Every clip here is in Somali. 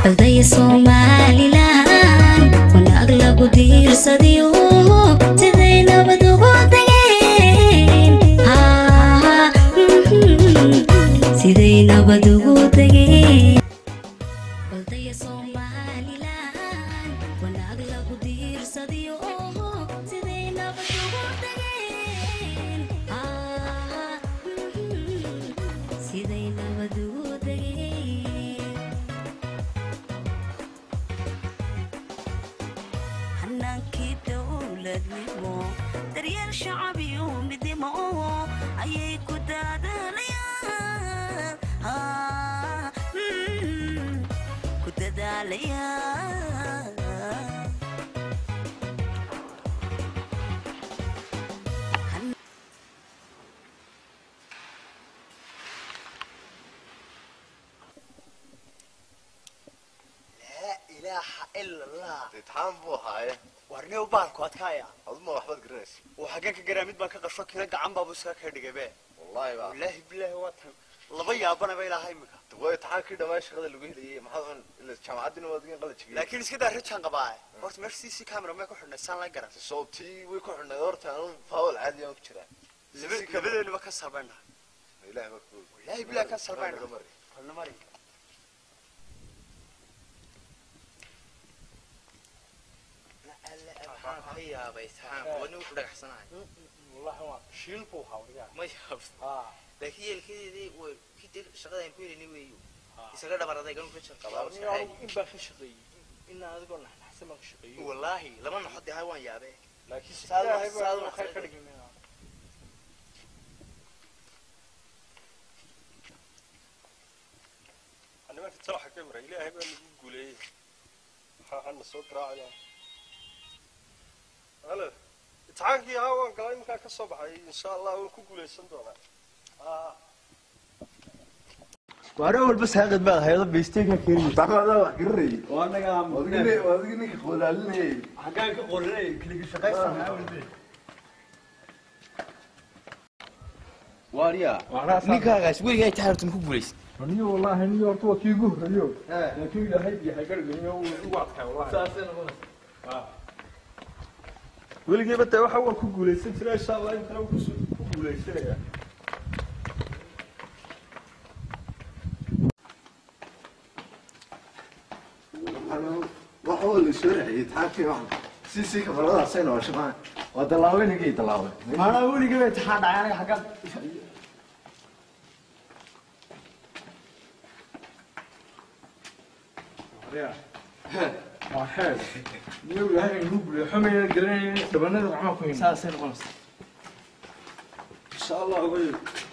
بلدي صومالي لهان ونأغلق ودير صديو تدينا بدوغو تغين سيدينا بدوغو تغين بلدي صومالي لهان ونأغلق ودير صديو تدينا بدوغو تغين سيدينا بدوغو تغين حنانكي دولة نمو دريال شعبي ومدمو أيي كداد ليا كداد ليا إله إلا الله تتحام بوهاي ورني وبالك واتكايا أظن واحد جريس وحقك جراميد باك قشوا كذا عم بابوسك هدي والله بقى والله بالله واتهم لبيا أبنا بيلا هايمك تبغى تحام كده ما يشغل اللي بيه ليه ما حدا اللي جامعاتنا وادين قلت شيء لكن إسكده رجعان قبائي قلت ماشي سي كاميرا ما يكون حنا سان لا جرا صوتي ويكون عندنا دورت أنا فاول عادي يوم كذا لبيا اللي بكسر بيننا إله مكتوب والله بالله كسر بيننا كلنا مري يا بيسحان ونو بدك حسناي والله هو شيل بوها ورجع ما يخاف لكن هي الكذا دي وكده شغله يكون إني ويو يسقى ده برا ده يقولون كل شيء قبل إن باخي شقي إن هذا قلنا نحسن ما شقي والله لما نحط هاي يا بيه لكن سادو خير خير مننا أنا ما تتصرح كاميرا إلهي بقى اللي بيقول إيه حنا صوت راعي هلا تعانكي هوا قال يمكن كصبح إن شاء الله ونكون يسندونا وأنا بس هاخد بقى هيدا بيستيكها كيري طبعا ده قرري وأنا قام وأديني خلالني حكاك قرري كلي شقيق واريا نيكاغاس ويلي جاي تعرف تنكو بوليس رنيو والله هنيو أرتوا كيجو رنيو لكن إذا هيدي هيقرر رنيو وقتها والله ساسين ولقي بتاع واحد هو كوجولي سنتنا إن شاء الله يمكن كوجولي سنة أنا وحول الشرع يتحكي واحد سي كفرضها سنة وشمان ودلاوين هجي دلاوين أنا أقول لك بتحاد يعني حكاك واحد يقول هاي نقول حمي الجرين دبنا معاكم ساسين ونص إن شاء الله أقول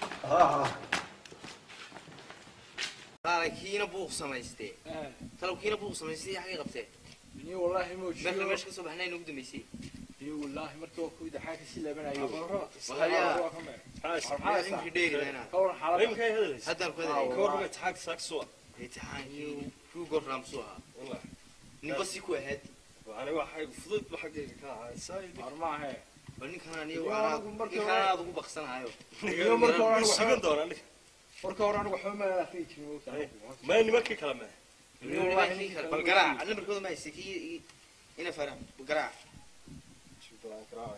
قال كينا بوق سمايستي تلو كينا بوق سمايستي حاجة قبته ني والله موجود نحن مش كسب احنا نقدر ميسي ني والله مرتو كويدا حاجة سيلا بنا وهلا حاس يمكن ديري هنا كون حالة يمكن هذا هذا الكذا كور بتحاك ساكسوا يتحاكي شو قرام سوها والله نبص يكون هاد أنا واحد فضلت بحقيقة كان سايد أرمع هاي وني كان نيو أنا كان هذا بخسنا هايو اليوم مرتو أنا سجن دور أنا مرتو أنا وحومة فيك ما إني مكي كلامه بالقراع أنا بركض ما يسكي هنا فرم بالقراع شو طلع كراعي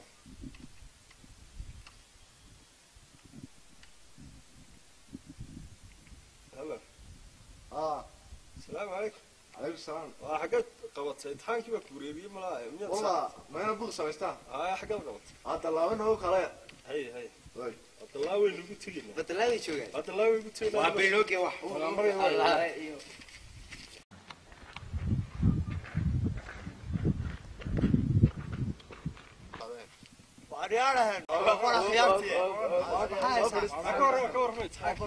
هلا السلام عليكم عليكم السلام حاجات قوت امتحان كيف كوريبي ملا والله ما أنا بقول سويستها حاجات قوت دلاوين هو خلاص هي طيب الطلاوي اللي قلت لي بتلاقي شو قال الطلاوي قلت لي وعبينوك يا وح الله وعريانهن وأنا خيارتي كور ما يتحاكي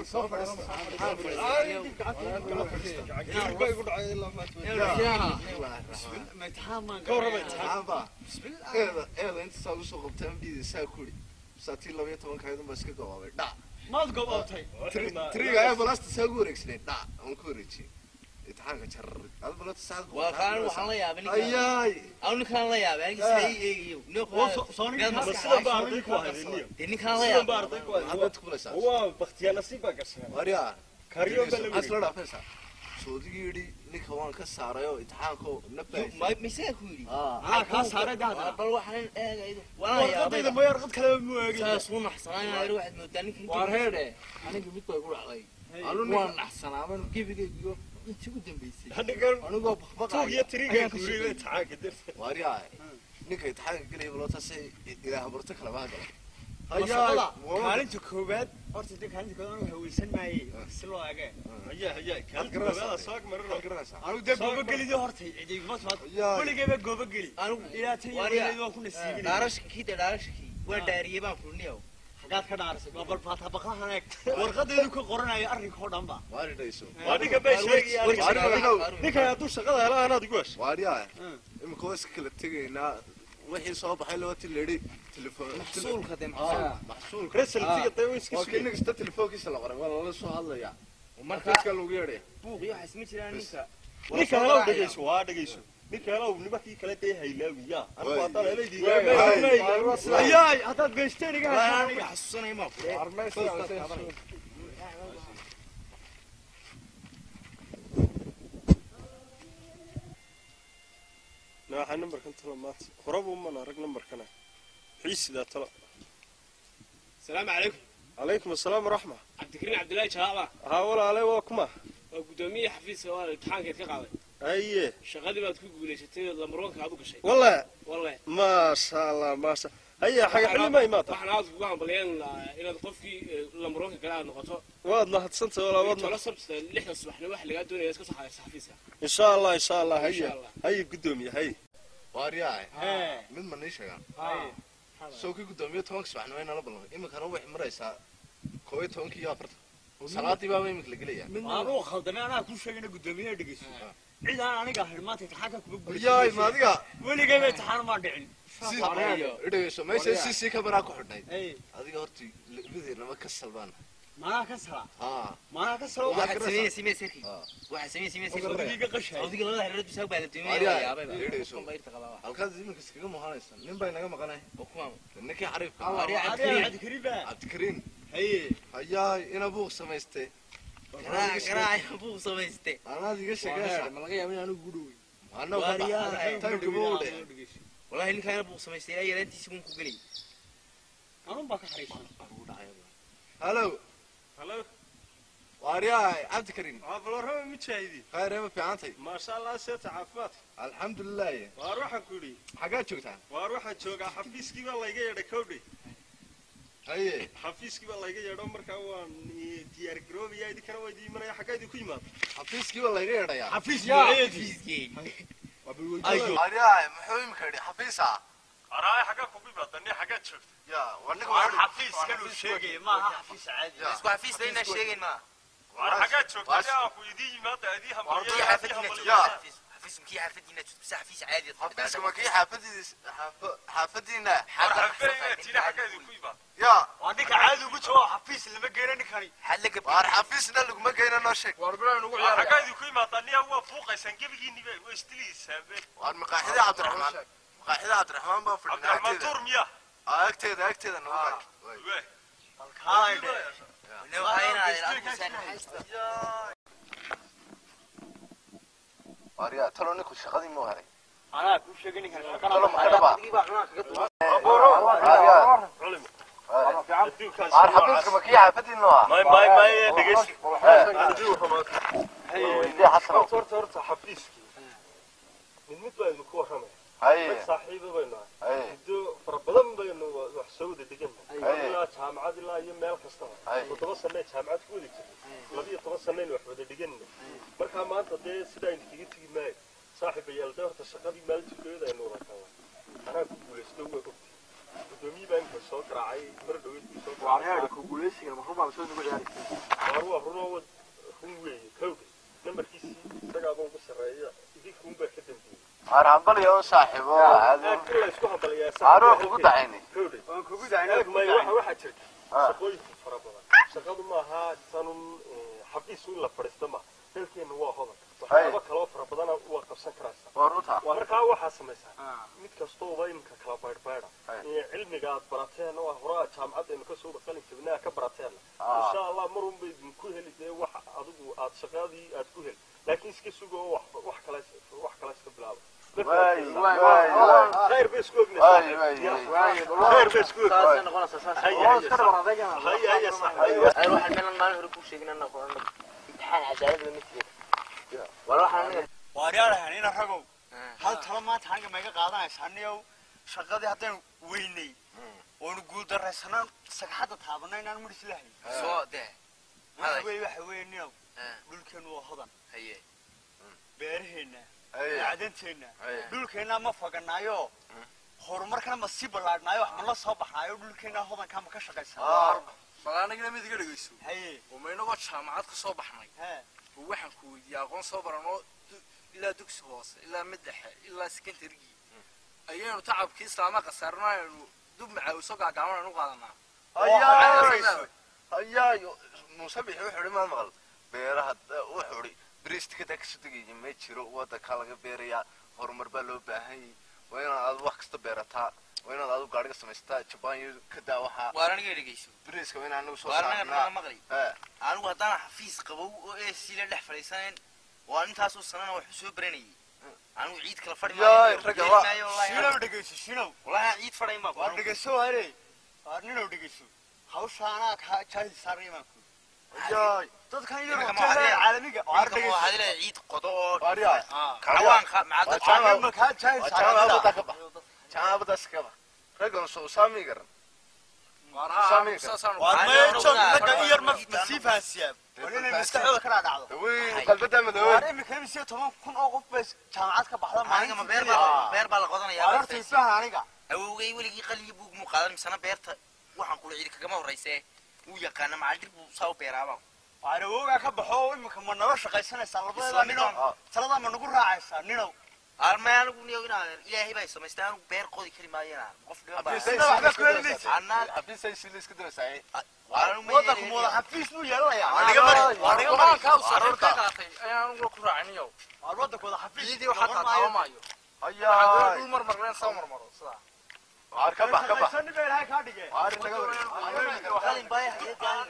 ما يتحامل كور ما يتحاكي بسم الله إيه أنت سوي سوق بتعمل دي ساكولي ساتين لو يتمون كايدون بس كده قوي دا ما تقبضتي تريجا يا بلاست ساكورك سنين دا أنكوريتشي يتحاكي شر هذا بلاست ساك وكان وحنا يا بني أياي أو كان لا يا بني سيء بس لا بعرضك واحد إني كان لا يا بعرضك واحد هذا تقول ساس هو بختيار نصيب قصنا وريا كاريو بلا أصلا لا فيسا soodigi yidhi ninka waan ka saarayo imtixaanko nabay ma misaa ku yidhi anaa kaa saaray dahda bal waxaan eegaydo warqadayda ma yarqad kale ma eegin saas u naxsanaanayr waxaad moodaa ninka waar heedhe aniga mid bay ku dhacday waan naxsanaaban gebigaygiyo intii ugu dambaysay anigoo tuugiyo tiriga guuriga imtixaanka darteed waaryaa ninka imtixaanka gelaya balootaasay ilaah barto kala baa galay kaalinta koowaad horta dee kaalinta koowaad anigu haweysan maayey si loo eege hayaa kaalin gabaada soo marar garanaysaa anigu dee goobagelido horta cidigma soo weligeyba goobageli ilaa tan iyo weligeed waan ku nasiibinay dhaarashkii waa dhaariyey baan kulniyow hagaad ka dhaarisay waa bal faata baqahan eeg warqadaydu ka qoranayo arrinka oo dhan ba waari dhayso waa ninka bay sheegaya ninka hadduu shaqada hela anaad ugu heshay waaryaa imika waa iska kala tegaynaa wixii soo baxay loo tileeri telefoon maxsuulka de maxsuulka resultiga day iska waa kii ninka telefoonkiisa la qoray waa lala soo hadlayaa markaadka lagu yeedhay buuq iyo waxaas ma jiraan ninka hela u dhageyso waa dhageyso ninka hela uu nimankii kale day haylaawiya anigu hadda leeydii ayaay haddaad geysteen iga heshaan xasuusanay ma nooca numberkan talo maanta horaba uma arag numberkana xiisida talo السلام عليكم. عليكم السلام ورحمة. عبد الكريم عبد الله شهابة. ها ولا عليه وكما. قدومية حفيز سواء الامتحان كيف قاعد. أيه. شغالي ما تكون قولي شتى لمروك هذوك الشيء. والله. والله. ما شاء الله ما شاء. هي حاجة حلوة ما يماطع. إحنا عاوز قاعد بلين إلى الطفي لمروك قاعد نقطة. واضنا هتصنت ولا واضنا. ولا صبت لحنا الصبح نروح لقى الدنيا يسكت حفيزها. إن شاء الله إن شاء الله هي. هي قدومية هي. waaryaa mid ma nii sheegaan soo kii gudoomiye 10 subaxna wayna la ballan imika roo wax maraysaa 12 iyo 4 salaadii baa imika la gelaya mid aan u khaldamay anaa ku sheegay gudoomiye dhigayso cid aan aniga hirmaanta imtixaanka kuba guulay yaay ma adiga weligeyba imtixaan ma dhicin idhayso meesha si ka baraa ku xidhnay adiga horti lideernaba ka salbaan ما كسرة. ما كسرة. واحد سمي سيركي. واحد سمي سيركي. صديقي قشة. صديقي الله يرد بسوي بعد الدنيا. يا بابا. الكاز زي ما كسكنا مهانيسا. نين باي نجا مقنعه. بكم. إنك عارف. عبد الكريم. عبد الكريم. هي. هيا أنا أبوك سميستي. كراي أبوك سميستي. أنا ذيك الشقة. ملقي أمين أنا قدوي. أنا واريا. تايم كبودة. والله إنك أنا أبوك سميستي لا يرد تسمون كقولي. أنا بقى حريص. هلو. هلو واريا عبد الكريم والله متشاهدين خير في عنتي ما شاء الله سيت عافات الحمد لله واروح اقولي حاجات جوتها واروح جوجا حفيسكي والله يجي يدا كودي هي حفيسكي والله يجي يدا marka waan diyaar garoobiyaa idin kana weydiin maraya xaqaydi ku yimaad حفيسكي والله يجي يدا يا حفيسكي ايوه واريا محوم كدي حفيسا أراي حاجة كوبي بدني حاجة شفت يا ورنيك حفيز كانوا شيء ما حفيز عادي بس حفيز لينا شيء ما حاجة شفت أنا أخو يدي ما تأديها مريض حفيز مكي حفيدنا بس حفيز عادي حفيز مكي حفيدنا تينا حاجة كوبي بد يا وعندك عادي وقلت هو حفيز اللي ما جينا نكري حلق وار حفيزنا اللي ما جينا نشك واربنا نقول يا حاجة كوبي ما تاني هو فوق سنجيب جيني ويستلي سبب وار مقاحدة عبد الرحمن مقاحدة عبد الرحمن بفرد عبد الرحمن تورميا أكتد أنا وين هاي لو هاينا واريا تلوني كل شغلي مو هري أنا كل شيء قلني كان تلو محربا علم عار حفيزك مكي حفيدي النوع ما دقيش دي حسنا صرت حفيزك من متى المكوه رمي هاي صاحبه بيننا هاي دو فربلن بينه وحسود دقن لا جامعة لا يمال كسته وتوصل جامعة كودي لبي توصلنا وحده دقن marka maanta de sida ay tigiti maay saaxiib ayal doorta shaqadii maaltigeeda ay noqon karaan ana ku guuleystay way ku gudoomiye baan ka soo raacay mar dhaweyd soo وعيالي كوجوليسي المفروض على سوق الجاري. waru abruno runweey kowga nambarkiisi isaga baan ku sareeyaa idii kunba ka dambeeyay عربال يا صاحبه هذا كل اسكو هبل عروق ugu dacayni kowda وأنا كوجو دعينا. waxa jirta shaqooyin fara badan shaqadu ma aha sanun xafiis la fariistama dalkeena waa hodan waxyaabo kale oo fara badan oo qabsan karaysa waruta markaa waxa sameeysan mid kasto oo imka kala baydhayda cilmiga aad barateen oo hore jaamacad ay ka soo qalin jabnaa ka barateen insha Allah marun bay ku helidee wax adigu aad shaqadii aad ku hel iska sugo wax kale iska bilaabo واي خير بيسكوك خير بيسكوك ساسا نقول ساسا هيا صح اروح الملان ما نهركو شيغنا نقول امتحان عجائب مثل والله انا waaryaalahan ina ragow hal talo maanta hanga maga qaadanaysa aniyow shaqadii haddaan weynay oonu guul daraysanaan sagxadda taabanay inaan midhis lahayn soo dee waxa weeyniyow dhulkeenu waa hodan haye beeraheena macdanteena dhulkeena ma faganaayo horumarkana ma sii ballaadhnaayo wax ma la soo baxaayo dhulkeena hodanka ma ka shaqaysanaa balaanigna mid iga dhageyso haye umaynagoo jaamacad ka soo baxnay waxaan ku weydiiyay aqoon soo baranoo ilaa dugsi hoose ilaa mid dhexe ilaa secondarygii ayaynu tacabkii islaama qasaarnaynu dub macaawiso gaagaaban u qaadanaa ayaayo musabix wuxuu ihi maad maqal beeraha wuxuu ihi bristikada ka sudagaya ma jiro wadanka laga beerayaa horumar baa loo baahan yahay waa inaad aad wax kasta beerataa waa inaad aad gaariga samaystaa jabaan ka daa waxaa waaraniga dhigayso briska waa inaanu soo saarnaa maqli anigu haddaan xafiis qabow oo AC la dhex fadhiisaneen waa intaas oo sanana wax soo baranayay anigu ciid kala fadhi maayo shinow dhegeyso shinow wallahi ciid fadhay ma waa dhegeyso waare waa ninow dhegeyso hawshaana ka jaahil saarayma ku yaay dadkan yar caalamiga waa dhegeyso waxaad ilaa ciid qodo kawaanka macad ma ka jaahil saarayma jaamacada iskaba ragan soo saami garan waa yar ma sifaasiya ولين مستحيل كنا نعضو. وين قلبته مدوي. وارين كم يصير تمام كن أوقف بس جامعات كبحضر ما أنا ما بير بالقضنا يا. عرفت يسمعها أنا. أو جاي ولي يقلي بوق مقالن مثلا بيرت وحن كل عيد كجماعة ورئيسه ويا كان معلق وصاو بيرابا. أنا هو كبحوا يمكن من نرش قيسنا سالبا نينو سالبا من نقول راعي نينو. أرمي أنا قولي وين هذا إلهي بس ما يستاهل بير قاضي كلمة ينا. حبيس يسيلس كده ساي. وضعك موضع حفيس مو يلا يا. أنا ما كاوسر كاتي. أنا نقول كرعنيو. وضعك وضع حفيس. يدي وحتى تعاون معيو. أيها. كل مرة سامر مرة صح. كبح كبح. سني بير هاي كادي جي. خلين بايع هي جاني.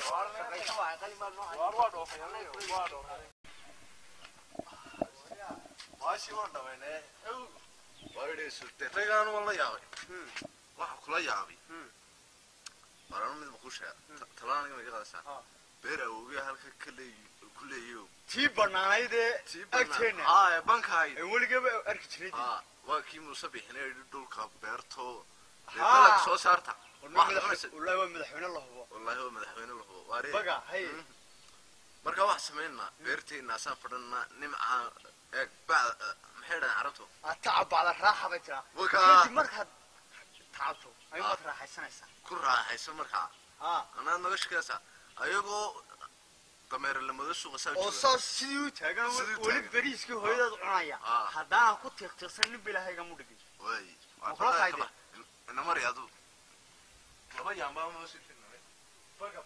ماشي ما دمينه. وارد سوتة. تيجان والله ياوي. واحد كلا ياوي. أنا من مخشة. تلاني ما يقدر سان. بير أوجي هالك كل يوم. تيب بناي ده. أكترنا. بنك هاي. ولي جاب أركتريدي. وكيم مصبيح هنا يدول كبرتو. لك سو صارتا. والله هو مدحون الله هو. والله هو مدحون الله هو. وارد. بقى هاي. marka wax sameeyna beerteena saan fadhana nimca ee baa maxay aragto atacab ala raaxa bayta waka marka taabto ay ma raaxaysanaysa ku raaxaysan marka ana naga shaqeysa ayagoo dameer lamada suuqa saa oo soo sidii taagan wali bariiskii hooyada cunaya hadaan ku tiqtiqsan nin bilaahiga mu dhigay way waa ina mariyadu laba yaamba ma soo fiirnay baga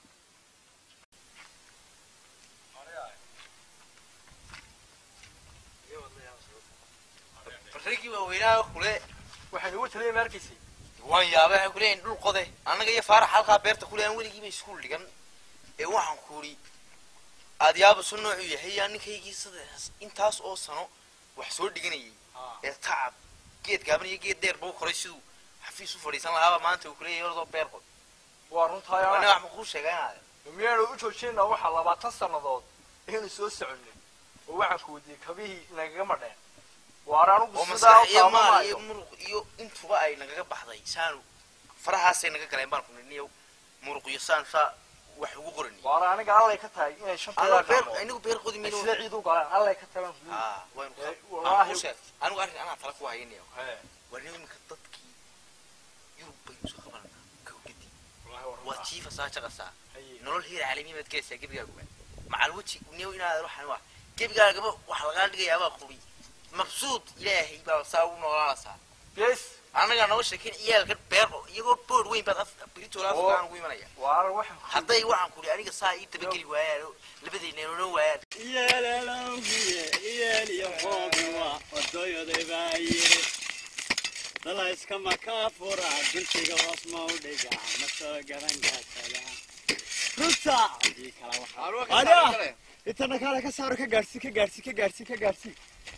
فريقي وويناه كله waxay ugu taliyay markiisii waan yaabay kuleen dhul qoday anaga iyo faarax halka beerta kuleen waligiiba iskuul dhigan ee waxaan kuuri aad yaabo sunno u yahay ninkaygi sidaas intaas oo sano wax soo dhiganayay ee taab geed gaaban iyo geed dheer buu koray sidoo xafiis u fadhiisan lahaa maanta uu kuleeyay ordo beer qod waa runtaa yaa ana wax ma ku sheegaynaa miyaan u joojinaa waxa 20 sanadood inuu soo soconay oo waxaan ku wadiy kabihi naga madheen waaraan ugu sidaa qaamayo muruqiyo intuba ay naga baxday saanu farahaasay naga galeen baan kunniyo muruqiyo saan sa wax ugu qoran waaraan aniga allay ka tahay inay shantada beer anigu beer qodi miino sida ciid u galaan allay ka tahay wallahi anigu arrin ana tala ku haynayo warnimo ka dadkii yurub bay soo qabanaa kawgadi waa jiifa saa jaqasa nolol heer caalami mad geesaa gabigaagu macal waji niyo inaad waxaan wax gabigaaga wax laga dhigayaa qubi مبسوط إلهي بساو نوراسا بس أنا قاعد نوش لكن إياه كان بير يقول بورد وين بس بريتو لا فكان وين منايا وعلى واحد حتى يوحنا كوري أنا قصاي تبكي وياه لبدي نيرو وياه يا لا لا يا يا قوموا ودايا دباير لا اسكما كافورا بنتي قواس ما وديجا متى قرن جاسلا رتا دي كلا وحا intana kaale ka saaro ka gaarsi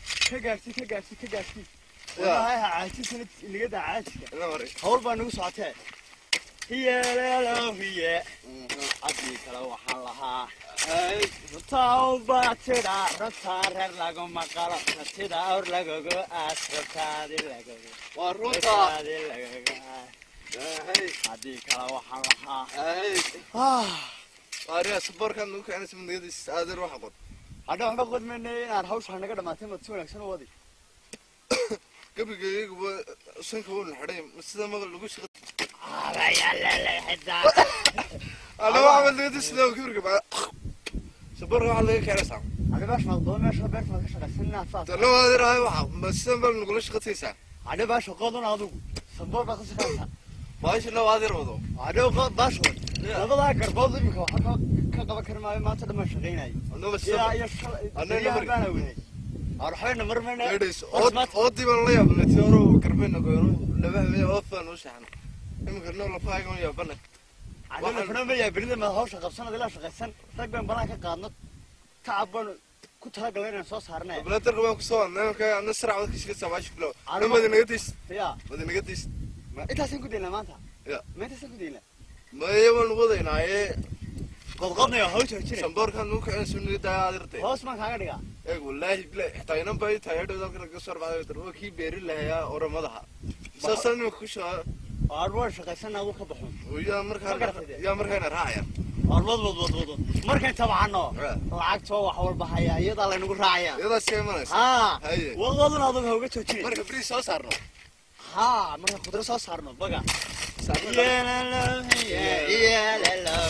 wallahi caajisana nigada caajiska hawl baa nagu socotee hiye adii kale waxaan lahaa runtaa tida runtaa reer lagu maqalo ratida awr lagugu aas runtaadi lagugu waa runtaa adii kale waxaan lahaa waariya sabarkan nugu keenay samnigadiis aadir waxa qod hadda waxba qodmaynay inaan hawsha naga dhamaatay mad si wanaagsan u wadi gabigeeygu sanka uu xidhay sida magal lagu shaqo أنا ما عملت هذا السلام كبر كبر سبورة على كراسة. أنا باش مقدون ماشي بيت ما كشغل سنة فاضي. لو هذا راي واحد بس نقول نقولش قتيسة. أنا باش قادون هذوك سبورة بس كشغل. باش لو هذا روضو. أنا باش هذا لا كربوز يمكن حتى كذا كرما ما تدم شغلين هاي. أنا بس. يا أنا نمر. أروحين نمر من. ليش؟ أودي والله يا بنت يورو كربنا كيورو لبه وفن وشحن. يمكن نقول فايق ويا بنت. أنا فنان يا بني ما هوش قبسنا دلا شغسن رجبن بلاك قادنا تعبان كنت هاقلين صوص هرنا بلا ترجمة كسوان أنا كأنا نسرع وكيس كسر باش بلو أنا ما دي نقديش يا ما دي نقديش أنت هسين كدينا ما أنت يا ما أنت هسين كدينا ما يبون وضعنا إيه قضنا يا هوش هشري سنبور كان نوك سنة دايرتي هوس ما كان كديا إيه والله بلا احتاجنا باي تايد وذاك الكسر بعد تروح كي بيري لها أورا مضحى ساسن مكوشة أروح شغسن أبو خبحون ويا مركان راعي وض مركان تبعنا العكس هو حول بحياة يضل إنه راعي يلا شيء مناس والله هذا هو كتشي مركان بري صوص هرنا مركان خضر صوص هرنا بقى يا لا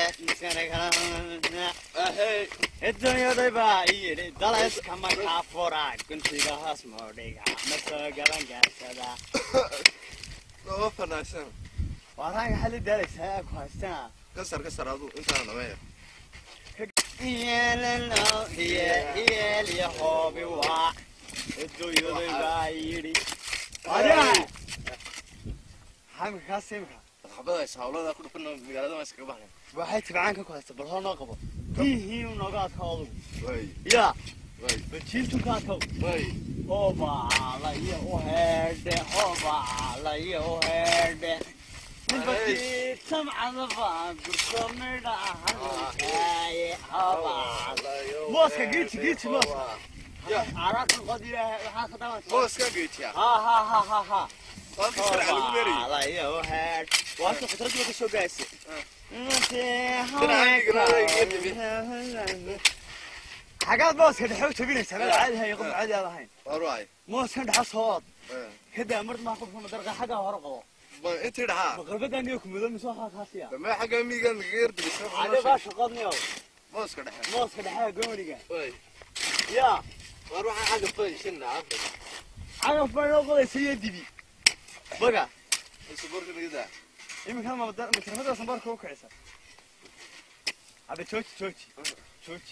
الدنيا ضيبة دلس كما كافورا كنت جاهز موديها مثل جران جالسة لو فناسن وراي حل دلس هاك هستنا كسر هذا أنت أنا ما يا لا هي اللي حبي وا الدنيا ضيبة يدي أنا حامي كاسمك حبذا يسحولنا كنا مقالة ما سكبنا waxay tibaanka ku haysta bal hor noo qabo tihiin naga adkaado way ya way bajintu ka adkaado way oo baala iyo oo heerde oo baala iyo oo heerde ninbaki samcada baan gursamida ahay oo baala mooska giiti mooska ya araka qadiya waxa ka dawan mooska giiti ha وانت سرع الميري لا يا وهاد وانت فترة ما تسوق جالسة حاجات موس كده حاول تبيني سبب عادي هاي يقوم عادي هذا هين أروعي موس كده حصاد كده مرت ما أخذ درجة حاجة هرقة ما أنت رها بقرب بدنا نيوكم بدون مسوحة خاصية ما حاجة ميجان غير بس على باش قضني موس كده موس كده حاجة قومي جا يا وأروح حاجة فين شنو عارف حاجة فين أقول سيدي بي بقى الصبور كده يمكن ما بدر مترفض صبار كوك عيسى أبي توتي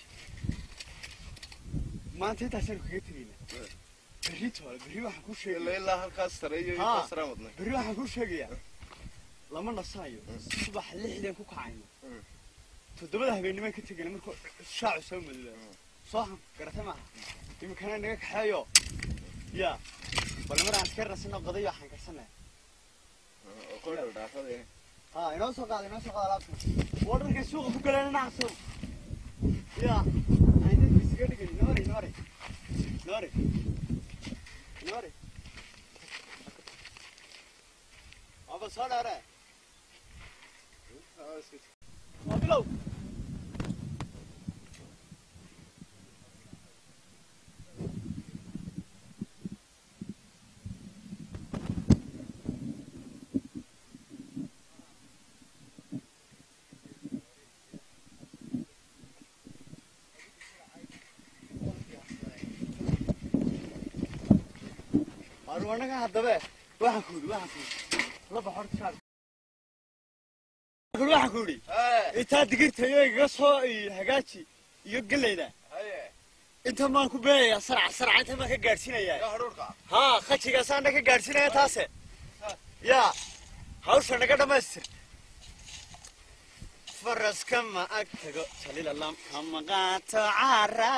ما أنت تحسن كيترينا بري واحد كل شيء لا هالكسر أيه كسر مدنا بري واحد كل شيء يا لما نصايو صباح اللي حدا كوك عينه تدبله بيني ما كنت قلنا مركو الشاع سوم صح قرأت معه يمكن أنا نجك حيو يا بالمرة عسكرنا سنة قضية حنا كسنة قول الرافض إنه سوق هذا ورد السوق بكلنا نعسو يا عندك بسكتك نوري أبى صار أرى أبلو أنا هذا واحد لبا حرت شعب كل واحد كوري أنت دقيت هي قصة حاجاتي يقول لي ده أنت ما كوباية سرعة أنت ما كجارسين يا ها خشي قصة أنك كجارسين يا تاسة يا هاوش أنا كده مصر فرس كما أكتغو تليل اللام كما قاتو عارا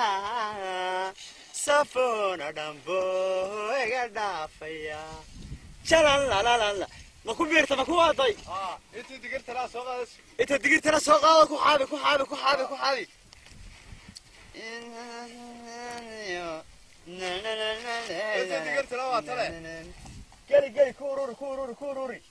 سافونا دامبو إغدافيا شلا لا لا لا لا ما كو بيرتا ما كو واضي انت دقرت لا سوق هذا انت دقيت انا سوق كو حابي كو حابي كو حابي كو حابي انت دقرت لا واتله قالي قالي كوروري كوروري كوروري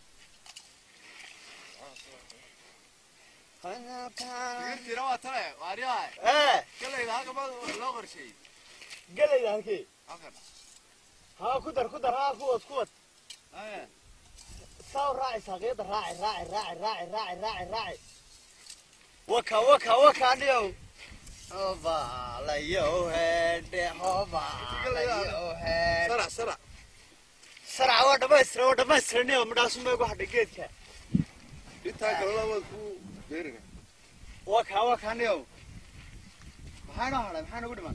دقرت لا واتله واريا ايه قال لي هذا ما لو قرشي قال لي هالكي اخر ها كدر كدر ها قوت قوت ايه صار راعي صغير راعي راعي راعي راعي راعي راعي راعي وكا وكا وكا اليوم هوبا لا يو هيد هوبا لا يو هيد سرع سرع سرع ودا بسر نيو مداس ما يغو حد geedka انت قال لا ودكو بيرنا وكا وكا اليوم maxaan u haray maxaan ugu dhiman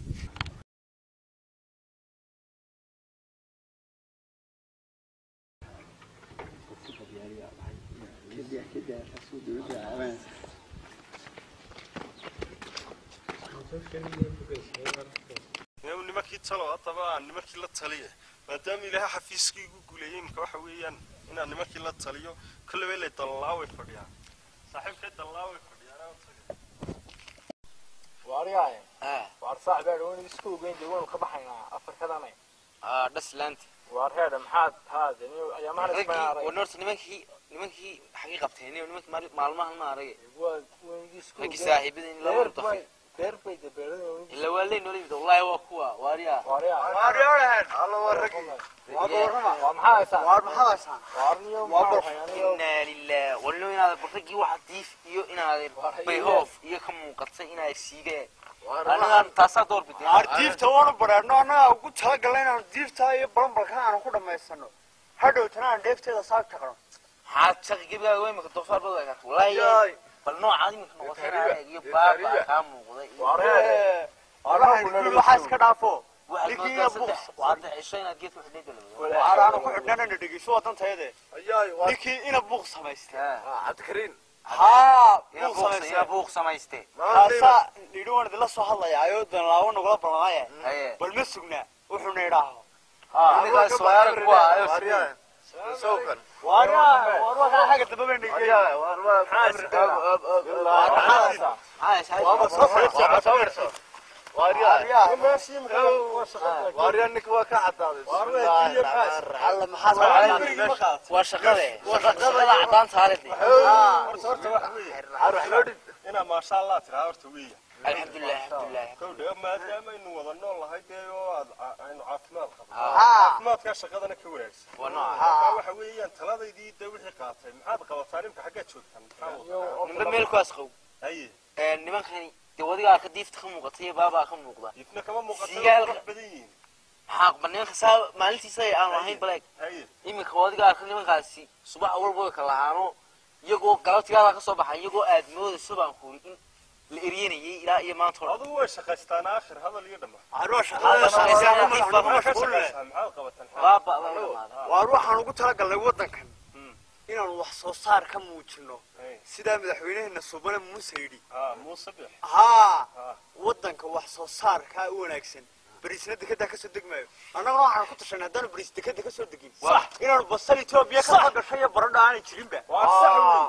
nimankii talo haddaba nimankii la taliya maadaama ilaahay xafiiskii igu guuleeyey imka waxa weeyaan inaan nimankii la taliyo kolleyba ilay dallaaway fadhiyaan saaxiibkay dallaaway fadhiyaan waaryahay waar saaxiib aad weyn isku ogeyn deegaan ka baxaynaa Afrikadana dhasland waar heeda maxaad haadeen ayamaha isma ونورت nimankii xaqi qabteen nimankii maalmaha ma arag waa weyn isku ragi saaxiibadeen la wada beer bay beeradeen illa walay nolol wallahi waa kuwa waariya waaryahan alla warqi waa maxaa waar maxaa haysan waarniyo inna lillahi wallo inaad bartagi waxa diif iyo inaad bayhoof iyo ka muuqatay inaad siigeen anaga taasa door bideen artiifta waanu bareerno anaga ugu tala galay inaan diifta iyo balanbalka aan ku dhameysano hadhow tanaan dheefteeda saag taqno حاط شقي جبنا وين مك توصل بضاعة والله بالنوع عادي ممكن نوصلها يجيب بابا كام وغذاء والله كل حاس كدافو لكن بوخ وعند 20 جيت وحديد ولا انا ku xidhnana dhigayso wadan tayade ayay waa liki ina buuq samaystay عبد الكريم ها buuq يا samaystay بوخ سمايستي taasa nidhoon la soo hadlayaayo dan laawo nagula ballanaya ايه bal ma sugna wuxuu needaho aniga su'aal ku ah واريا سوكر واروا كان حاجه دبابين dhigay ايوه واروا عايش وابا صفر واريا ماشي واريا انك واكا عداد الله maxaa وشغله عدان صارتني horta wax weey عارف لودي inaa maasha allah tiraa horta weeya الحمد لله kowdhe maadaama aynu wada nool nahay dee oo aynu caafimaad qabno caafimaadkaa shaqadana ka wanaagsan markaa waxa weeyaan taladaydii dee wixii qaatay maxaad qabataa nimka xaggaad joogtaan من ميل كواس خو haye nimankani dee wadigaa ka diifta ka muuqatay baabaa ka muuqda ifna kama muuqato Sigaal- wax badan yihiin xaq banaan xasaab maalintiisa aan lahayn baleeg haye iminka wadigaa ka nimankaasi subax walba ka lahaano iyagoo galabtigaada ka soo baxay iyagoo aad moodayso baan ku in la eriyanayay ilaa iyo maanta hore adugu way shaqaystaan aakhir hadal iyo dhamma aroo maxaad qabataan baaba waa ruuxan ugu tala galnay wadankan inaan wax soo saar ka muujino sida madaxweynaheena Soomaaliya Muuse yiri muuse bix ها wadanka wax soo saarka u wanaagsan bariisna dekada ka soo degmayo annaga waxaan ku tashanay haddana bariis dekada ka soo degin sax inaan basal Itoobiya ka gashay baradho aan jirin ba waa sax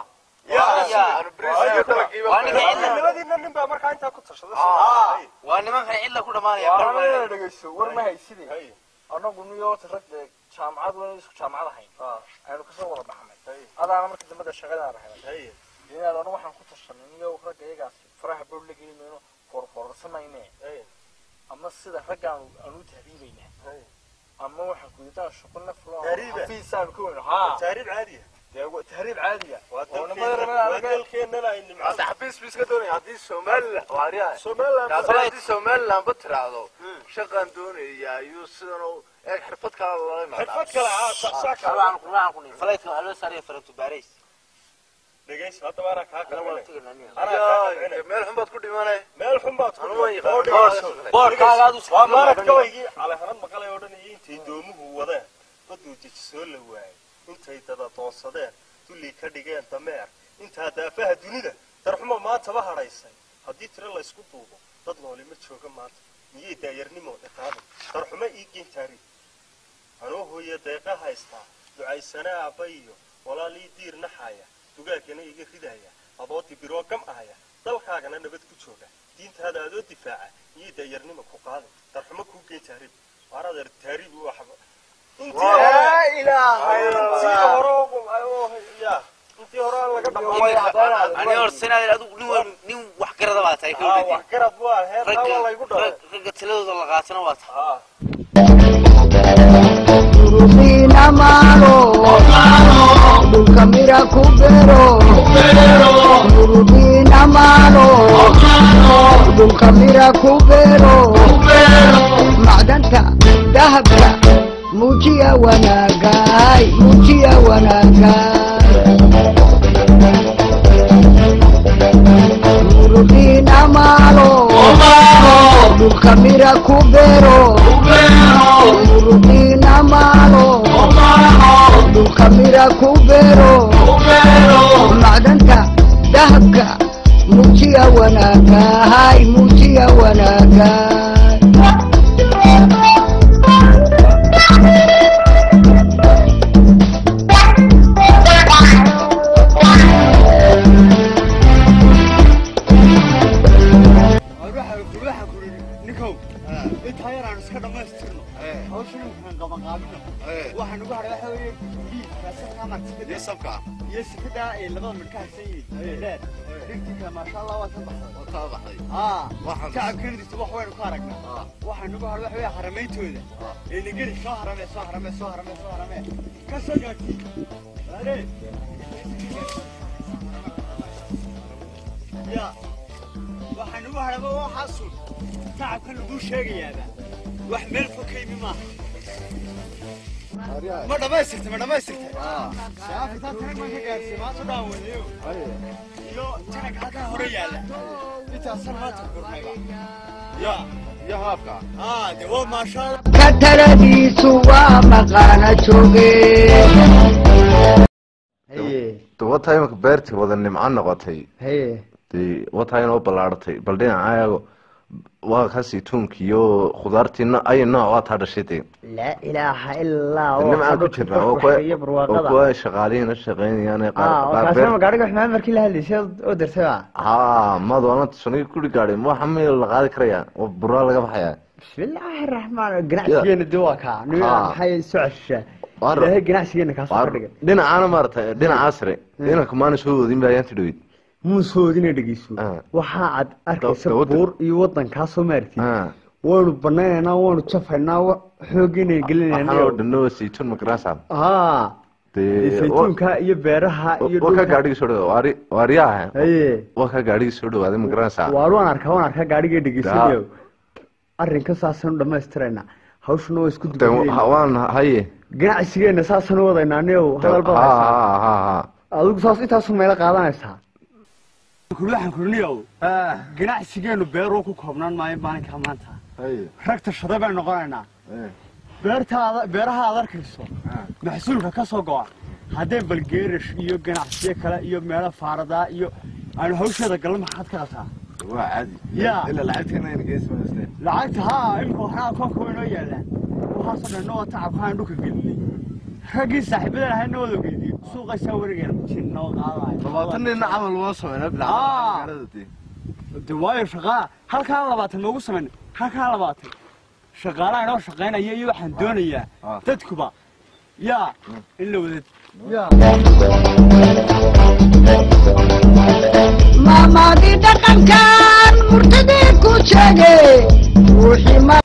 labadiina nin baa markaa intaa ku tashaday waa nimankan cilla ku dhamaanaya waa dhageyso war ma haysidii anagu niyo rag jaamacad weyn isku jaamacad ahayn aynu ka soo wada baxnay adaana markii dambe shaqada rahay inaad anu waxaan ku tashanay niyo rag ayagaas faraha bool la gelinayno forforsamayne ama sida raggaan aanu tahriibayna ama waxaan ku yidhaa shaqo naf loo fiisaan ku weyn taariib caadi تهريب عادية wadalkeenana ay nimcada حبيس بس كدوني هذه سومال واريا سومال لان بترعدو شقان دوني يا يوسنو حرفت كلا الله ما xirfad kale saaka طبعا كنا فلايت على ساري فرنتو باريس dhageys hadda waana kaa kala يا مال حن باد كدي مانay meel xun baad أنا ما boorkaaga aad u waa maradkawaygii calahanad maqalay oo dhan iyo intay doomuhu wadeen baduu jijisoo la waayay intay dada doonsadeen dulli ka dhigeen dameer intaa daafaha dunida darxumo maanta ba hadhaysay haddii tiro la isku duubo dad nooli ma jooga maanta miyay daayarnimo iqaado darxumo ii geen taariikh anoo hooye deeqa haystaa ducaysana aabbayo walaalii diir naxaya dugaagana iga ridaya abooti biroo gam ahaya dalkaagana nabad ku jooga diintaada adoo difaaca miyay daayarnimo ku qaaday darxumo kuu geen taariikh waaradeer taariikh u waxba لا إله إلا الله يا انت هران لقد أنا أرسلنا نيو وحكرة باتاي وحكرة بوا هذا والله يقول رجعت له الله قاسنا وات Rubina malo Bukamira kubero Rubina malo Bukamira kubero Macdanta dahabka Mujiya wanagai Rubina malo Bukamira kubero Rubina malo Bukamira kubero Macdanta dahabka Mujiya wanagai waxaan ugu haray waxa weeye kaasana martida يسمع yeesika labada markaa sayid dheer dhigtiga ma sha Allah waa ka baxay waxaan shacab keendiisa wax weyn ku aragnaa waxaan ugu haray waxa weeye xarameeytooda ee nigiri soo haramee ka soo gaarti ya waxaan ugu haray waxa xasuus shacabka lagu sheegayaaba wax meel fokaymi ma ما دمايستي شافي تاكل ما كجارسي ما تداويو يو تنك هكا هريالا انت اصلا ما تقول يا هابكا دي هو ما شاء الله كترديسو ومقانا جوغي وطاي مك بيرتي ودا نمعان نقطay دي وطاي نو بلاartay bal dhinacaago waa kasi tunkiyo khudaartina ay nooc waa taadhashitay لا إله إلا الله nimca ku jirna oo kuwa shaqaaleena shaqeynayaan qaar ma gaariga xamaam markii la hadlaysay oo dirtay ma doonad sunay ku dhigaaday ma xamil la qaadi karaya oo buraa laga baxaya بسم الله الرحمن الرحيم جناحينا دواكا نيا حي سعشة إلهي جناحينا كاسر dhinacaana maartay dhinaca casri dhinaca kumaana soo wadin baayaan tidhawid muusoodina dhagiiso waxa aad arkaysa buur iyo wadanka Soomaaliya waanu banaanaa waanu jafaynaa xoogina gelinaynaa oo dhanno saytuun makrasa saytuunka iyo beeraha iyo dhulka gaadhiga soo dhawaari waariyaha waa gaadhiga soo dhawaaday makrasa waan arkaa gaadhiga dhagiisanayo arrinka saasan dhamaystirayna hawshuna waa isku dubay waan haye ganacsigeena saasan wadaynaaneeyo hadal baa adigu saas intaas meel qaadanaysa كلها كلنيو جناحسيجينو بيرو كوكبنان ماي مالك maanta ragta shadaba noqonayna beeraha adarkayso maxsuulka ka soo go'an hadee balgeerish iyo ganacsiye kale iyo meelo faarada iyo aan hawshada gal maxad ka qabtaa waa caadi ila lacagteena in geesmaasnaa lacagta imko waxaa koonka weyn oo yaala waxa soo dhanoo tacabkaan dhulka geliyay ragii saaxiibada ahayna wada geeyay suuqa wareegay jinno qaaday 20 nin amal loo sameeyay bilaa دواير شغال هل كان لباتن موجود سمن هل كان لباتن شغالة أنا شغالة يي وحن دونية تدكبا يا إلا ودت يا ماما دي دقن كان مرتدي كوشاجي روحي ما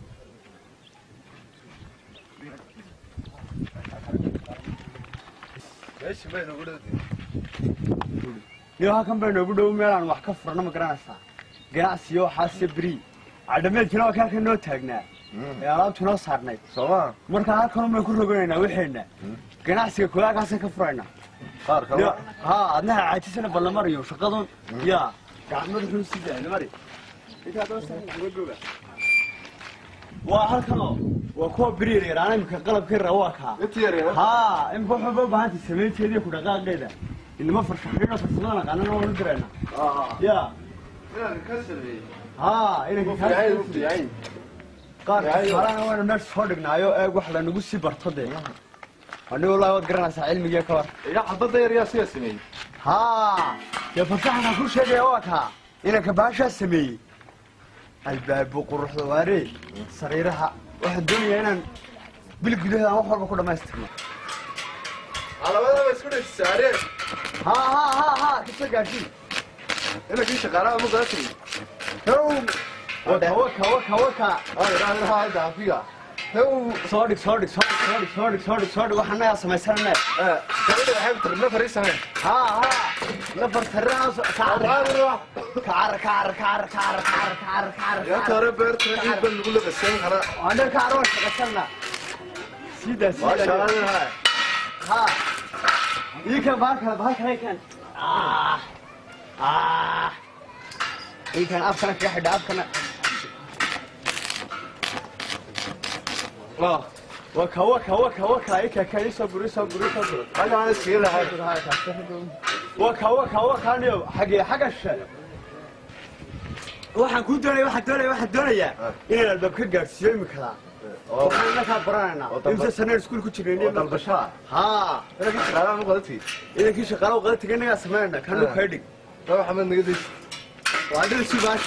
ايش بينه ولدي يا كم بينه وبدو ميلان wax ka furna ma garanaysa ganacsiyo xasabri cadameedkina waa ka noo taagnaa ee alaabtuna saarnay soo marka halkan ma ku rogaynaa waxeena ganacsiga kooxaas ka furayna qaar kale adna caajisana ballamariyo shaqadan ya gacmada xun sidaan mari inta doosan gogoga waa halkan waa kuwa biriir yaraana imka qalabka rawaaka inta yar imka wuxuu u baahan tahay sameeyteedii ku dhaqaaqeeda اللي ما فرشحنا فرصنا قالنا ما ندرينا يا إنك كسر قار أنا وأنا ناس فرقنا أيوة واحد نقول سيبر تضي أنا والله وقرنا علمي يا كار يا حبض يا سياسي يا فرصحنا كل شيء يا وقتها إنك باشا سمي الباب وقروح دواري سريرها واحد دنيا هنا بالقدها وحر بكره ما يستحمل على ولا بس كده السعرين ها كيف قاعدين انا كنت شغاله مو قاسي هو وكا انا هذا فيها هو صادق waxaan ayaa sameysanaynaa gabadha waxay tirna fariisanay ha nafar tarraas kaar يا ترى بيرت يبل نقول لك السين خلاص انا كارو شغلنا سيده ما شاء الله ها يمكن باك هيك يمكن افكر في حد افكر وكا هيك كان يصبر انا سير هاي وكا نيو حق الشيء waxaan ku doonayaa inaan albaab ka gaarsiiyo imika waxaan la ka baranayna inta sanad iskuul ku jirnay dalbasha انا كنت شغاله مو قلتي idankii shaqaale u qadatiga inaga sameeyna kan ka dhig محمد نقدس waa dhil si baash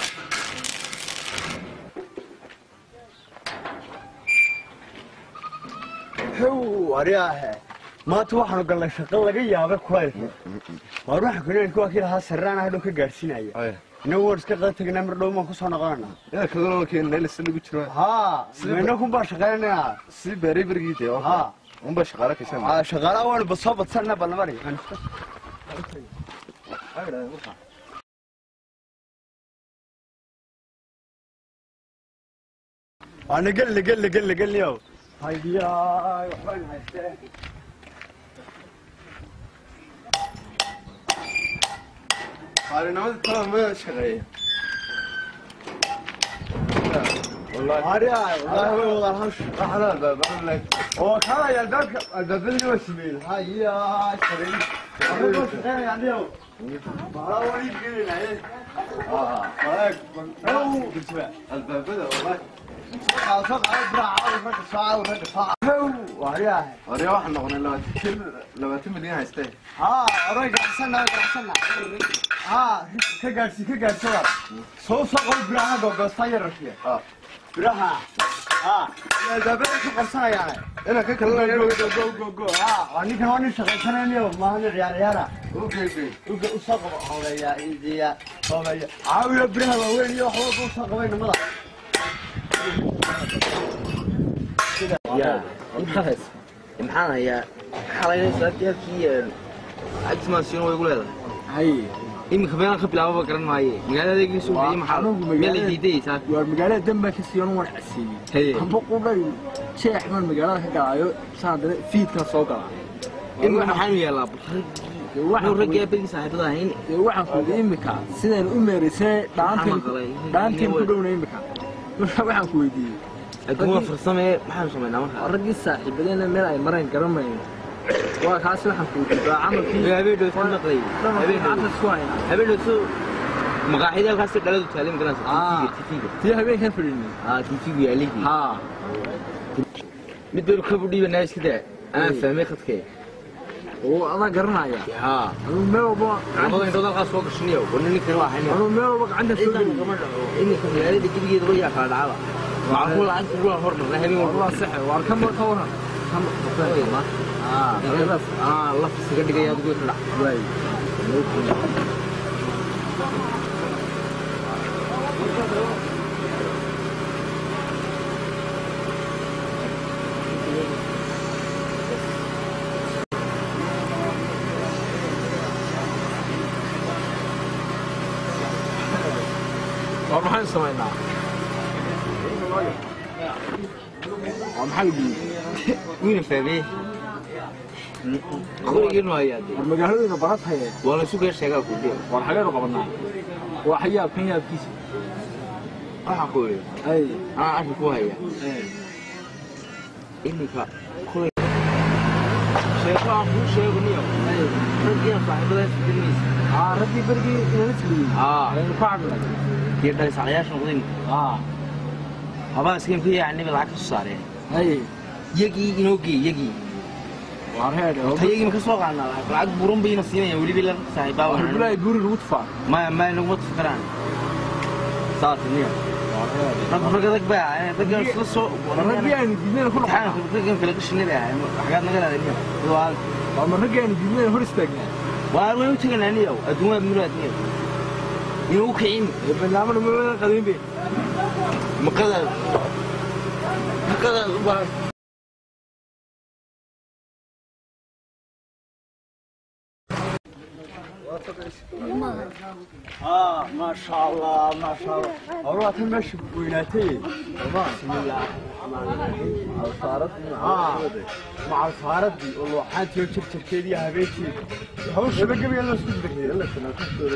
wariyaahe maanta waxaanu galnay shaqo laga yaabay kulaylka waar waxa kuneen kuwa kii lahaa sarraan hadhow ka gaarsiinaya inagu war iska qada tagnaa mar dhow maan kusoo noqonana yaa kadaloo keen meel isla lagu jiro meena kun baa shaqaynaya si beeray bergiide un baa shaqaale ka shanaa shaqaalaha waanu basoo badsanna ballamari waana gelliyow haydiyaay waxbaan haystee qaalinimada kala ma shaqeeyo والله والله هوش احنا الباب لك هو كان يا الباب اللي هو سبيل هاي يا شريف انا بس انا يعني يو ما هو يجي لي الباب ده والله صق ابرع ورد ساعه ورد ساعه وارياه واحد نقول لو تمليها يستاهل رجع سنه كجالسي سو صق ابرع بس يرشيه براها الباب اللي قرصنا يعني انا كلنا جو انا كمان شغلتنا اليوم ما هي عياره اوكي وصق حواليا ايديا حواليا عاوي برها وين يروح وصق وين مضى يا محمد محمد يا حالي ساعتي اكسماسيون ويقول هذا هاي إنك بينك قبل أبغى بكرة معي مقالة ذيك نسوي في محل مقالة جديدة صار ومقالة دم كسيون ونحسيني هم بقول شيء أحمد مقالة كعايو صار في تسوق إنك محل يلا واحد رجع بيجي صاحب ده هين واحد في إمك سيدنا الأمير سيد دانتين كلهم إمك واحد كويدي الجمهور في السماء محل سماء نعم الرجل صاحب بدينا ملا مرين كرمين وكاس waxaan ku jira amalkii habeenadu tan naqday habeenadu suwaayna habeenadu maqaaxida kaas dhaladu taalim garan tii habeenkan fadhini tiifigu yaaligi mid bal ka budhiba naaskida aan fahmay khadkay oo ana garanaya anu meelba labada indhood halkaas soo gashniyo warni kan waa hayna anu meelba gacanta soo gelin inka magaalada gidigeeda way yaa kala dhacada macquul aan ku hormarna habeen waa sax waa kan ka waran الله في السجن جاي أقول لا واي ومحل سمعنا ومحل وين فاهمين خلينا نهاية المجهولين براتها ولا شو كير شغال كودي والحاجات قبلنا وحياة كنيا كيس أقول أي أعرف كويس إني كا sheeko aan kuu sheeganayo raggiina saaxiibada isdilmaysa raggii bergii inala isliiyey aynu ku cabnay iyo dhalisaclayaasha noqdin habaa iskan ka yaacniba lacag ka soo saareen yagii inoo geey yagii tayagii ma ka soo qaadnaa lacag buran bayna siinayaan weliba la saaxiibaa guri lagu tufaa maya laguma tufi karaan saas niyo ragadag baa raggan isla soo raggii aynu diidnayna ku noqon raggan kale qashinada ah xagaad naga raadiniyo waa ma raggii aynu diidnayna hor istaagnaa waa way u taganaa niyo adduunyaa muraad niyo inuu kicin barnaamijna muraad qadin be maqada waa ما شاء الله ما شاء الله والله تمشي ويناتي بسم الله الرحمن الرحيم مع الفارد دي والله حانتي وشركة كذي يا بيتي هو الشباب قبل يلا سكت يلا سنة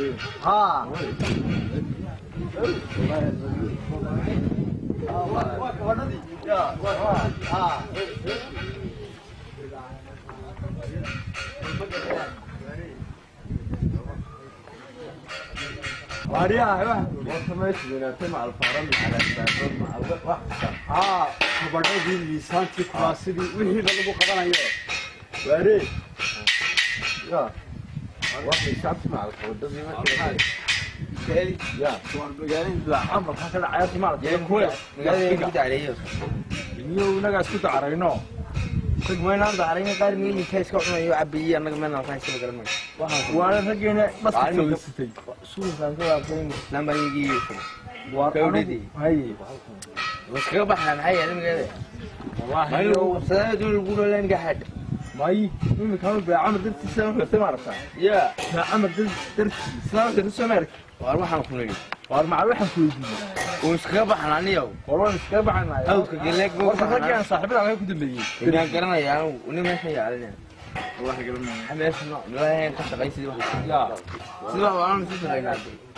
واريها وسميت بيناتي مع الفارم على الباب مع الوقت خبرتي لسانتي كلاسيدي وهي لو قدانايو واري يا واحد شعبت مع القدام ما كان يا يعني لا عمر حتى عيالتي ما يا كويس قال عليه اليوم نقا اسكت عرينو وين هذا علينا قال مين كيس كونا يعبي أنا كمان أخاف شو بقول وأنا رجعنا بس كويستي شو كان كوين لما يجي وكودي هاي بس كيف بحنا هاي أنا مقدر والله ما هو سأل يقولوا لنا قاعد ماي مين كانوا بعمر درت السنة في مرة يا بعمر درت السنة في السمرك وأروح أنا كوني وأروح أروح كوني ومسكبة حنانية والله مسكبة حنانية أو كجلك وصحتي صاحبنا على كده اللي كنا قرنا يا ونمشي يا علينا والله قرنا حماس لا هي كنت قايس دي واحد لا سيبها وانا نسيت هاي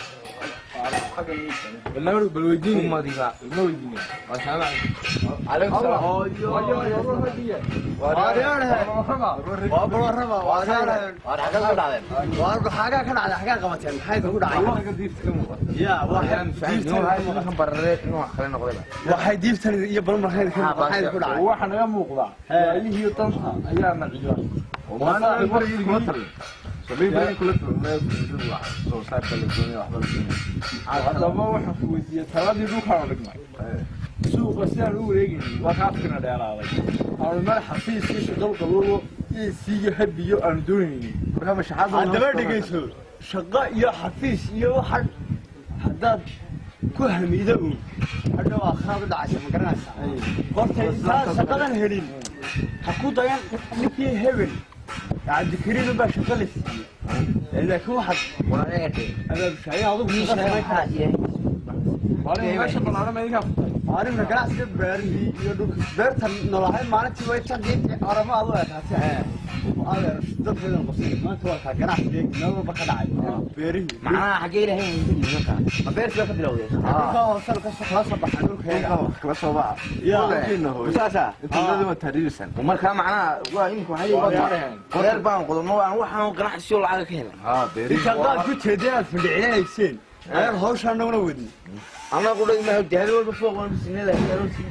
بالله بالويدين ما دي بقى بالويدين وسلام عليكم السلام حاجه كان على حاجه قمتين حاجه كو دحاي يا واحد فاهم برريت انه خلينا نقول واحد ديفتن iyo balan marxay ku dhacay waxa naga muuqda ayihii tanha ayaa maciyo وما يقول مطر صبيبي كل ما soo saarka la doonay waxba hadaba waxa ku weydiiyay taladii dhulka oo dhigmay suuqa sidaan u wareegin waa ka afkana dheeraaday aan madax xafiiskiisa dalka loo siiyo habiyo aan doonaynin marka mashaxada hadaba dhigayso shaqo iyo xafiis iyo waxa hadaad ku hamido hadda waa kharaab dhacay ma garanaysaa qortay shaqadan helin ha ku dayan ninkii hebel عاد كريم باش خلص لكن واحد وانا شاي اضوب شاي وانا ماشي بنانا ما يقف عارف رجع سيب بيري يدوك بيرت نلاحظ مالتي وين تجيت ارما الله يا هذا ضد هذا القصير ما توقع جراح ليك نو بقدعي بيري معاه حقي له هي ما بيرت بقى بلوي وصل خلاص صباح نقول هيك كما صباح يا اساسا انت لازم تدريسن ومركا معنا وانكم هي غير بان قدمو waxaan ganacsi oo lacag ka helay بيري shaqada ku jeedaan fadhiyeyseen ayaan hawshan una wadi أنا أقول لك ما هو جهل ولا فوق ولا بسنة لا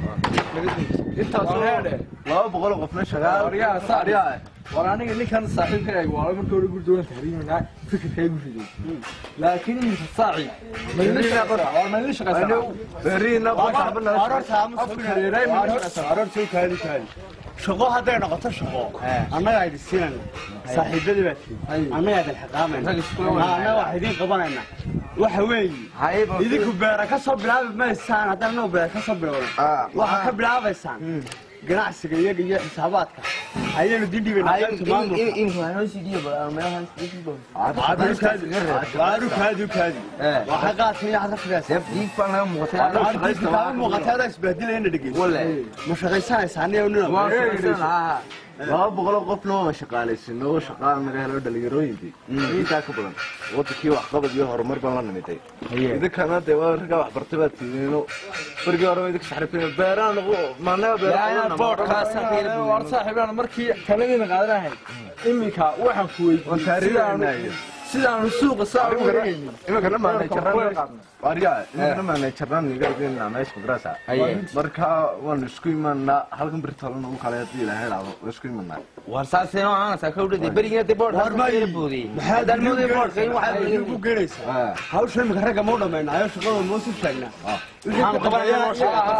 أنت أصلاً لا بقول قفنا شغال وريا صاريا ورانا اللي كان صاحب كذا ولا من كل يقول دون تهريب فكر كذا لكن أنت صاعي ما ليش أقرأ ما ليش أقرأ برينا بقى عرر سام عرر شو كذي كذي شغل هذا نقطة شغل أنا قاعد السنة صاحب اللي بتي أنا قاعد الحقامة أنا واحدين قبلنا وحوي إذا كبر كسب بلعب ما يسان هذا نو بلعب كسب بلعب واحد بلعب يسان جناح سجية جية حساباتك هاي اللي دي بين إيه هو سجية بقى ما هو سجية عارو كذي واحد قاعد في عرف رأس يبديك فانا مقتل مقتل رأس بديل هنا دقيق ولا مش غيسان ثانية ونلا laba boqol oo qof loo shaqaalaysiin oo shaqaa magaalo dhalinyarooyinkii intaa ka badan wadkii wax qabad iyo horumar baan la nimitay idinkana de waa raga wax bartay baad tiineeno fargi hore idinka saxrifeen beeraan maana beeraan podcast war saaxiibana markii taladina qaadanahay imika waxaan ku weydiiyay sidaan suuqa saa u wareegayno imika maana jarran wariya imika maana jarran nigadina meesha madrasa marka waan isku imaanaa halkan birtalana u kala hadii ilaahay laabo isku imaanaa war saasino aan saakowdii bariga de board war ma yeelboodi maxaa dalmooday board kay waxa ku geeraysaa hawshan imika raga ma dhameynaayo shaqada ma soo sheegnaa waxaan qabanayaa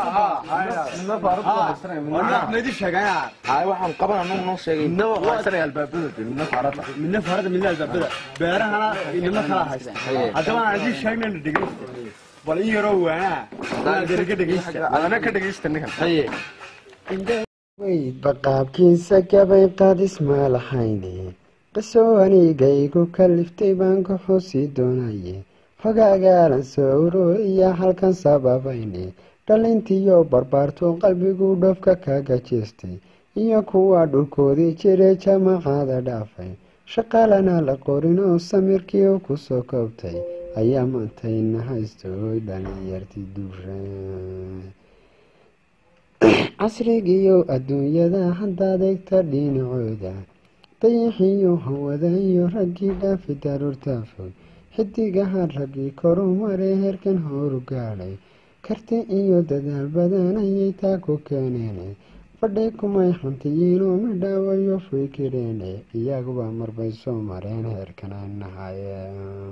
Ahmed sheegaya waxaan qabanaa noo sheegay inaba waxaan albaabada minna farada beerahana inama kala haysta hadaba aan idin sheegnay dhigay bal in yaro waana dariga dhageysta adana ka dhageysta ninkan way baqaabkiisa gabay qaadis ma lahayne qiso anigaygu kaliftay baan ku xusi doonaye xogaagaalan sawro iyo halkan sababayne dhalintiyo barbaarto qalbigu dhofka kaga jeestay iyo kuwa dhulkoodii jiray jamacada dhaafay shaqaalana la qorin oo samirkii u ku soo koobtay ayaa maantayna haystoy dhalinyartii duusha casrigiyo adduunyada haddaad eegta dhinacooda dayixiyo hawada iyo raggii dhaafi daruurta fog xidigaha raggii koru maray heerkan horu gaadhay karti iyo dadaal badan ayay taa ku keeneen fadhi kumay hantiyiinoo midhaawayo fikireen iyaguba marbay soo mareen heerkan aan nahaye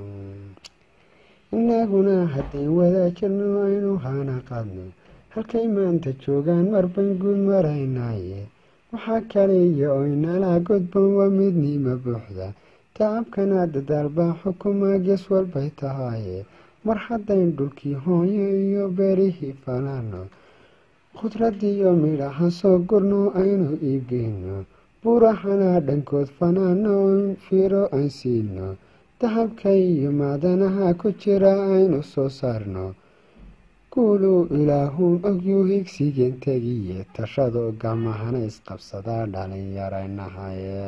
inaguna haddayn wada jirno aynu hana qaadno halkay maanta joogaan marbayn guud maraynaye waxaa kaliya oynala gudban waa midnima buuxda tacabkana dadaal baa xukuma gees walbay tahaye mar haddayn dhulkii hooyo iyo beerihii falaano khudradiyo midhaha soo gurno aynu iibgeyno burahana dhankood fanaano fiiro aan siino dahabka iyo macdanaha ku jira aynu soo saarno guuluu ilaahuun ogyuu higsigeen tegiye tashado gamahana isqabsadaa dhalinyaraynahaye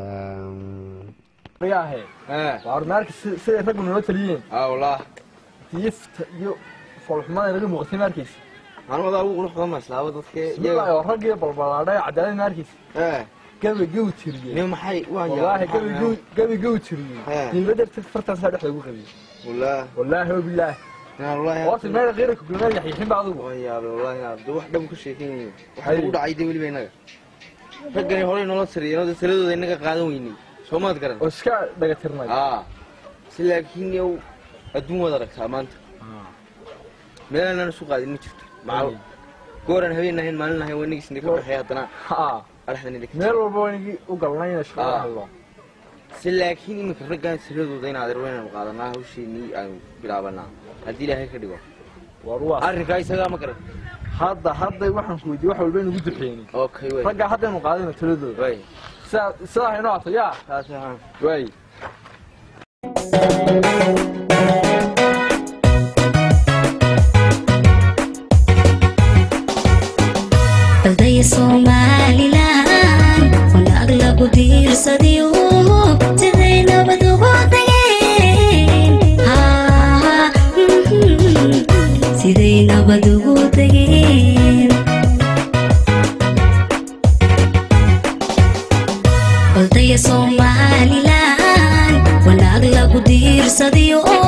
waar marka siday raggu noo taliyeen wallah diifta iyo folxumada laga muuqtay markiis maalmada ugu qurux badan maslaaba dadka iyaga ragii balbalaadhay cadaalad markiis gabi gaw tiriyay nin maxay wallahi gabi gaw tiriyay nin badar fartan saa dhex lagu qabiyay wallahi wallahi والله وقت ما غيرك كلنا يحيحين بعضهم يا والله يا دو wax dham ku sheekeen waxa ugu dhacay waliba inaga ragani hore nolol sariirada saladooda inaga qaadan weynay Soomaad garan oo iska dhaga tirnay si laakiin yow adduun wada ragtaa maanta meelana soo qaadin ma jirto maal gooran habeenahayn maalinahay wanigi isna ka baxay hadana arxdan idin meel walba wanigi u galnayna shaqada si laakiin imika raggan saladooda inaad arweynaan qaadanaa hawsheeni aan bilaabanaa hadii ilaahay ka dhigo warwa arrinka isaga ma garan hadda waxaan ku weydiiyay wax walba inuu duxeeyay okay way ragga hadda inuu qaadano taladooda way saa inoo ato yaa taasaan way balday Somaliland wana aglagu diirsadiyo sidayna badugo tageen sidayna badugo tageen balday Somaliland wana aglagu diirsadiyo